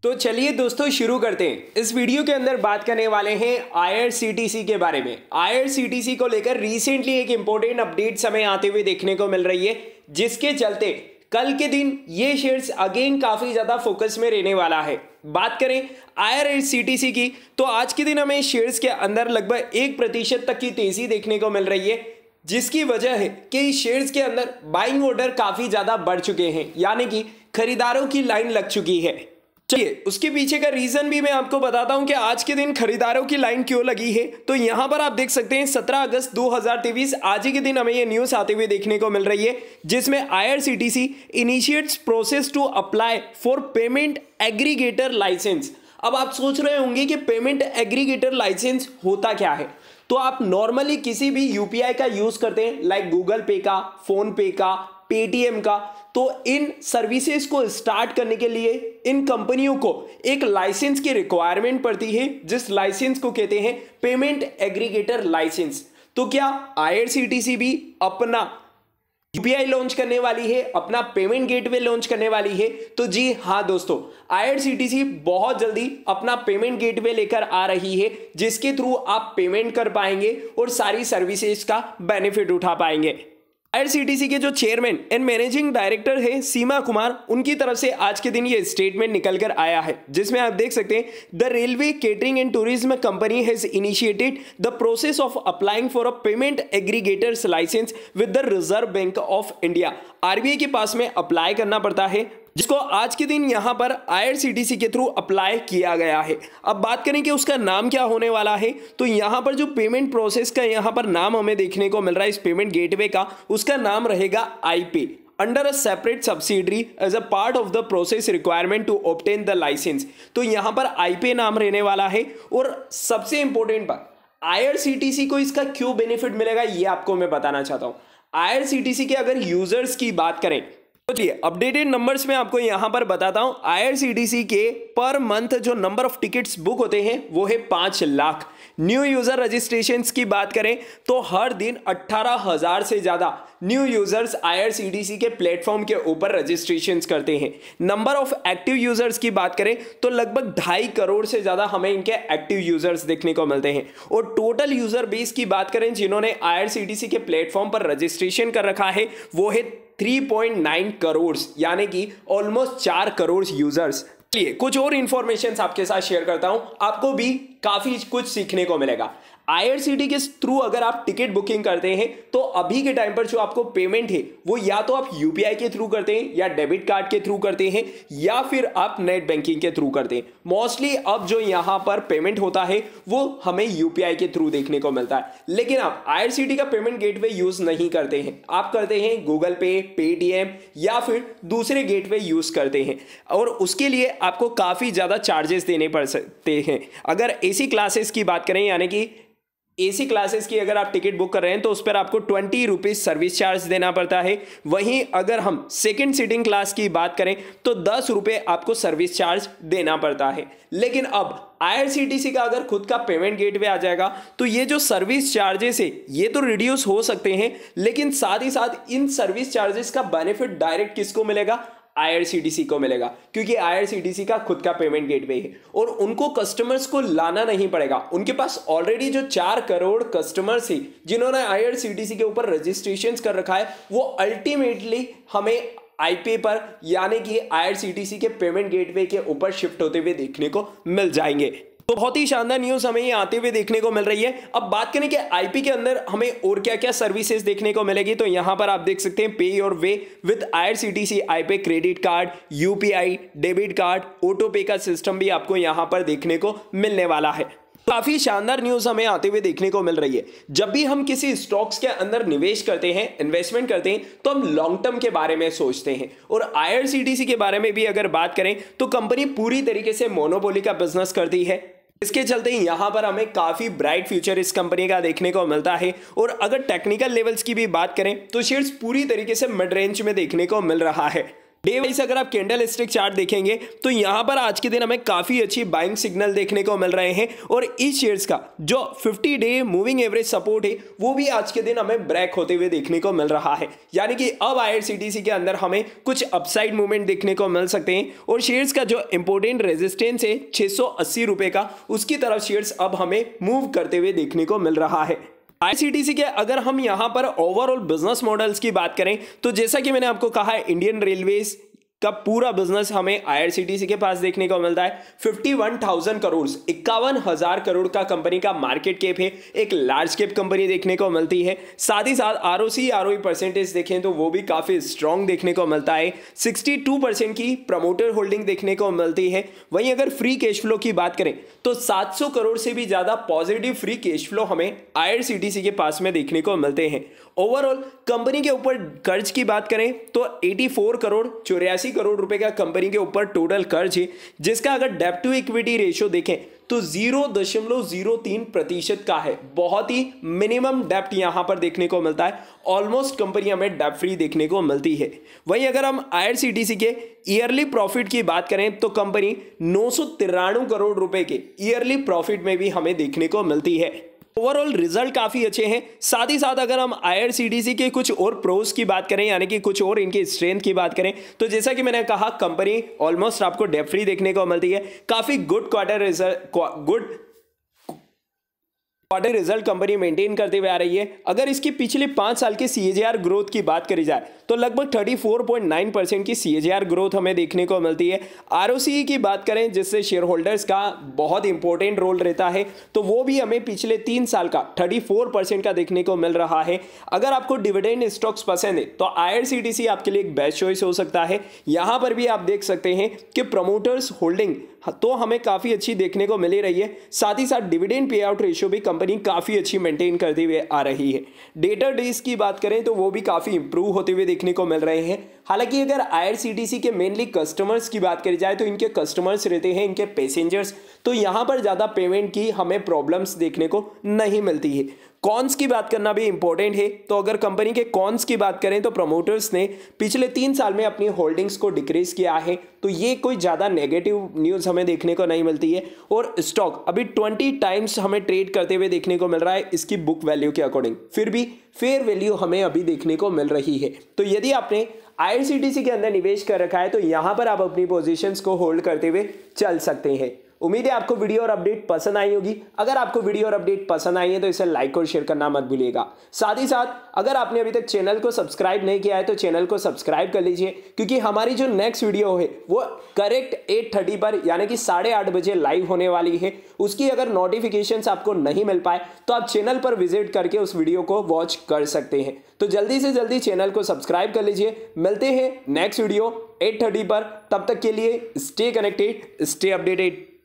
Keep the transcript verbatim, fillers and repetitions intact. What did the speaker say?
तो चलिए दोस्तों शुरू करते हैं। इस वीडियो के अंदर बात करने वाले हैं आई आर सी टी सी के बारे में। आई आर सी टी सी को लेकर रिसेंटली एक इंपॉर्टेंट अपडेट हमें आते हुए देखने को मिल रही है, जिसके चलते कल के दिन ये शेयर्स अगेन काफी ज्यादा फोकस में रहने वाला है। बात करें आई आर सी टी सी की, तो आज के दिन हमें शेयर्स के अंदर लगभग एक प्रतिशत तक की तेजी देखने को मिल रही है, जिसकी वजह है कि शेयर्स के अंदर बाइंग ऑर्डर काफी ज्यादा बढ़ चुके हैं, यानी कि खरीदारों की लाइन लग चुकी है। चलिए उसके पीछे का रीजन भी मैं आपको बताता हूं कि आज के दिन खरीदारों की लाइन क्यों लगी है। तो यहां पर आप देख सकते हैं सत्रह अगस्त दो हज़ार तेईस आज ही के दिन हमें ये न्यूज आते हुए देखने को मिल रही है, जिसमें I R C T C initiates process to apply for payment aggregator license. अब आप सोच रहे होंगे कि पेमेंट एग्रीगेटर लाइसेंस होता क्या है। तो आप नॉर्मली किसी भी यू पी आई का यूज करते हैं, लाइक गूगल पे का, फोन पे का, पेटीएम का, तो इन सर्विसेज को स्टार्ट करने के लिए इन कंपनियों को एक लाइसेंस की रिक्वायरमेंट पड़ती है, जिस लाइसेंस को कहते हैं पेमेंट एग्रीगेटर लाइसेंस। तो क्या आई आर सी टी सी भी अपना यू पी आई लॉन्च करने वाली है, अपना पेमेंट गेटवे लॉन्च करने वाली है? तो जी हाँ दोस्तों, आई आर सी टी सी बहुत जल्दी अपना पेमेंट गेटवे लेकर आ रही है, जिसके थ्रू आप पेमेंट कर पाएंगे और सारी सर्विसेज का बेनिफिट उठा पाएंगे। आई आर सी टी सी के जो चेयरमैन एंड मैनेजिंग डायरेक्टर है सीमा कुमार, उनकी तरफ से आज के दिन ये स्टेटमेंट निकल कर आया है, जिसमें आप देख सकते हैं the railway catering and tourism company has initiated the process of applying for a payment aggregators license with the Reserve Bank of India. R B I के पास में अप्लाई करना पड़ता है, जिसको आज के दिन यहां पर आई आर सी टी सी के थ्रू अप्लाई किया गया है। अब बात करें कि उसका नाम क्या होने वाला है, तो यहां पर जो पेमेंट प्रोसेस का यहां पर नाम हमें देखने को मिल रहा है इस पेमेंट गेटवे का, उसका नाम रहेगा I pay under a separate subsidiary as a part of the process requirement to obtain the license. तो यहां पर आई पे नाम रहने वाला है। और सबसे इंपॉर्टेंट बात, आई आर सी टी सी को इसका क्यों बेनिफिट मिलेगा ये आपको मैं बताना चाहता हूं। आई आर सी टी सी के अगर यूजर्स की बात करें तो चलिए अपडेटेड नंबर्स में आपको यहां पर बताता हूं। आई आर सी टी सी के पर मंथ जो नंबर ऑफ टिकट्स बुक होते हैं वो है पांच लाख। न्यू यूजर रजिस्ट्रेशंस की बात करें तो हर दिन अट्ठारह हजार से ज्यादा new users I R C T C के प्लेटफॉर्म के ऊपर रजिस्ट्रेशंस करते हैं। नंबर ऑफ एक्टिव यूजर्स की बात करें तो लगभग ढाई करोड़ से ज्यादा हमें इनके एक्टिव यूजर्स देखने को मिलते हैं। और टोटल यूजर बेस की बात करें जिन्होंने आई आर सी टी सी के प्लेटफॉर्म पर रजिस्ट्रेशन कर रखा है वो है तीन पॉइंट नौ करोड़, यानी कि ऑलमोस्ट चार करोड़ यूजर्स। चलिए कुछ और इंफॉर्मेशन आपके साथ शेयर करता हूं, आपको भी काफी कुछ सीखने को मिलेगा। आई आर सी टी के थ्रू अगर आप टिकट बुकिंग करते हैं तो अभी के टाइम पर जो आपको पेमेंट है वो या तो आप यू पी आई के थ्रू करते हैं, या डेबिट कार्ड के थ्रू करते हैं, या फिर आप नेट बैंकिंग के थ्रू करते हैं। मोस्टली अब जो यहां पर पेमेंट होता है वो हमें यू पी आई के थ्रू देखने को मिलता है। लेकिन आप आई आर सी टी का पेमेंट गेटवे यूज नहीं करते हैं, आप करते हैं गूगल पे, पेटीएम या फिर दूसरे गेटवे यूज करते हैं, और उसके लिए आपको काफी ज्यादा चार्जेस देने पड़ सकते हैं। अगर एसी क्लासेस की बात करें, यानी कि एसी क्लासेस की अगर आप टिकट बुक कर रहे हैं तो उस पर आपको ट्वेंटी रुपीज सर्विस चार्ज देना पड़ता है। वहीं अगर हम सेकंड सीटिंग क्लास की बात करें तो दस रुपए आपको सर्विस चार्ज देना पड़ता है। लेकिन अब आई आर सी टी सी का अगर खुद का पेमेंट गेटवे आ जाएगा तो ये जो सर्विस चार्जेस है ये तो रिड्यूस हो सकते हैं, लेकिन साथ ही साथ इन सर्विस चार्जेस का बेनिफिट डायरेक्ट किसको मिलेगा? आई आर सी टी सी को मिलेगा, क्योंकि आई आर सी टी सी का खुद का पेमेंट गेटवे है और उनको कस्टमर्स को लाना नहीं पड़ेगा। उनके पास ऑलरेडी जो चार करोड़ कस्टमर्स है जिन्होंने आई आर सी टी सी के ऊपर रजिस्ट्रेशन कर रखा है, वो अल्टीमेटली हमें आई पे पर, यानी कि आई आर सी टी सी के पेमेंट गेटवे के ऊपर शिफ्ट होते हुए देखने को मिल जाएंगे। तो बहुत ही शानदार न्यूज हमें ये आते हुए देखने को मिल रही है। अब बात करें कि आई पी के अंदर हमें और क्या क्या सर्विसेज देखने को मिलेगी, तो यहां पर आप देख सकते हैं pay your way with I R C T C I pay credit card, U P I, debit card, auto pay का सिस्टम भी आपको यहां पर देखने को मिलने वाला है। काफी शानदार न्यूज हमें आते हुए देखने को मिल रही है। जब भी हम किसी स्टॉक्स के अंदर निवेश करते हैं, इन्वेस्टमेंट करते हैं, तो हम लॉन्ग टर्म के बारे में सोचते हैं। और आई आर सी टी सी के बारे में भी अगर बात करें तो कंपनी पूरी तरीके से मोनोपोली का बिजनेस करती है, इसके चलते यहां पर हमें काफी ब्राइट फ्यूचर इस कंपनी का देखने को मिलता है। और अगर टेक्निकल लेवल्स की भी बात करें तो शेयर्स पूरी तरीके से मिड रेंज में देखने को मिल रहा है। डे वाइज अगर आप कैंडल स्टिक चार्ट देखेंगे तो यहां पर आज के दिन हमें काफी अच्छी बाइंग सिग्नल देखने को मिल रहे हैं और इस शेयर्स का जो fifty day moving average support है वो भी आज के दिन हमें ब्रेक होते हुए देखने को मिल रहा है। यानी कि अब आईआरसीटीसी के अंदर हमें कुछ अपसाइड मूवमेंट देखने को मिल सकते हैं और शेयर्स का जो इंपॉर्टेंट रेजिस्टेंस है छह सौ अस्सी रुपए का, उसकी तरफ शेयर्स अब हमें मूव करते हुए देखने को मिल रहा है। आईआरसीटीसी के अगर हम यहां पर ओवरऑल बिजनेस मॉडल्स की बात करें तो जैसा कि मैंने आपको कहा है, इंडियन रेलवेज का पूरा बिजनेस हमें आईआरसीटीसी के पास देखने को मिलता है। इक्यावन हज़ार करोड़ इक्यावन हजार करोड़ का कंपनी का मार्केट कैप है, एक लार्ज कैप कंपनी देखने को मिलती है। साथ ही साथ आरओसी आरओई परसेंटेज देखें तो वो भी काफी स्ट्रांग देखने को मिलता है। बासठ परसेंट की प्रमोटर होल्डिंग देखने को मिलती है। वहीं अगर फ्री कैश फ्लो की बात करें तो सात सौ करोड़ से भी ज्यादा पॉजिटिव फ्री कैश फ्लो हमें आईआरसीटीसी के पास में देखने को मिलते हैं। ओवरऑल कंपनी के ऊपर कर्ज की बात करें तो चौरासी करोड़ चौरासी करोड़ रुपए का कंपनी के ऊपर टोटल कर्ज है, जिसका अगर डेब्ट टू इक्विटी रेशियो देखें तो जीरो दशमलव जीरो तीन प्रतिशत का है। बहुत ही मिनिमम डेप्ट यहां पर देखने को मिलता है। ऑलमोस्ट कंपनी हमें डेप्ट फ्री देखने को मिलती है। वहीं अगर हम आईआरसीटीसी के ईयरली प्रॉफिट की बात करें तो कंपनी नौ सौ तिरानवे करोड़ रुपए के ईयरली प्रॉफिट में भी हमें देखने को मिलती है। ओवरऑल रिजल्ट काफी अच्छे हैं। साथ ही साथ अगर हम आईआरसीटीसी के कुछ और प्रोस की बात करें, यानी कि कुछ और इनकी स्ट्रेंथ की बात करें, तो जैसा कि मैंने कहा कंपनी ऑलमोस्ट आपको डेब्ट फ्री देखने को मिलती है। काफी good quarter result good quarter result company maintain करते हुए आ रही है। अगर इसकी पिछले पांच साल के सीएजीआर ग्रोथ की बात करी जाए तो लगभग चौंतीस पॉइंट नौ परसेंट की सीएजीआर ग्रोथ हमें देखने को मिलती है। आरओसीई की बात करें, जिससे शेयर होल्डर्स का बहुत इंपॉर्टेंट रोल रहता है, तो वो भी हमें पिछले तीन साल का चौंतीस परसेंट का देखने को मिल रहा है। अगर आपको डिविडेंड स्टॉक्स पसंद है तो आईआरसीटीसी आपके लिए एक बेस्ट चॉइस हो सकता है। यहां पर भी आप देख सकते हैं कि प्रमोटर्स होल्डिंग तो हमें काफी अच्छी देखने को मिल रही है। साथ ही साथ डिविडेंड पे आउट रेशियो भी कंपनी काफी अच्छी मेंटेन करते हुए आ रही है। डेटर डेज की बात करें तो वो भी काफी इंप्रूव होते हुए देखने को मिल रहे हैं। हालांकि अगर आईआरसीटीसी के मेनली कस्टमर्स की बात करी जाए तो इनके कस्टमर्स रहते हैं इनके पैसेंजर्स, तो यहां पर ज्यादा पेमेंट की हमें प्रॉब्लम्स देखने को नहीं मिलती है। कॉन्स की बात करना भी इंपॉर्टेंट है, तो अगर कंपनी के कॉन्स की बात करें तो प्रमोटर्स ने पिछले तीन साल में अपनी होल्डिंग्स को डिक्रीज किया है, तो ये कोई ज़्यादा नेगेटिव न्यूज़ हमें देखने को नहीं मिलती है। और स्टॉक अभी बीस टाइम्स हमें ट्रेड करते हुए देखने को मिल रहा है इसकी बुक वैल्यू के अकॉर्डिंग, फिर भी फेयर वैल्यू हमें अभी देखने को मिल रही है। तो यदि आपने आईआरसीटीसी के अंदर निवेश कर रखा है तो यहां पर आप अपनी पोजीशंस को होल्ड करते हुए चल सकते हैं। उम्मीद है आपको वीडियो और अपडेट पसंद आई होगी। अगर आपको वीडियो और अपडेट पसंद आई है तो इसे लाइक और शेयर करना मत भूलिएगा। साथ ही साथ अगर आपने अभी तक चैनल को सब्सक्राइब नहीं किया है तो चैनल को सब्सक्राइब कर लीजिए, क्योंकि हमारी जो नेक्स्ट वीडियो है वो करेक्ट एट थर्टी पर यानी कि साढ़े आठ बजे लाइव होने वाली है। उसकी अगर नोटिफिकेशंस आपको नहीं मिल पाए तो आप चैनल पर विजिट करके उस वीडियो को वॉच कर सकते हैं। तो जल्दी से जल्दी चैनल को सब्सक्राइब कर लीजिए। मिलते हैं नेक्स्ट वीडियो एट थर्टी पर। तब तक के लिए स्टे कनेक्टेड, स्टे अपडेटेड।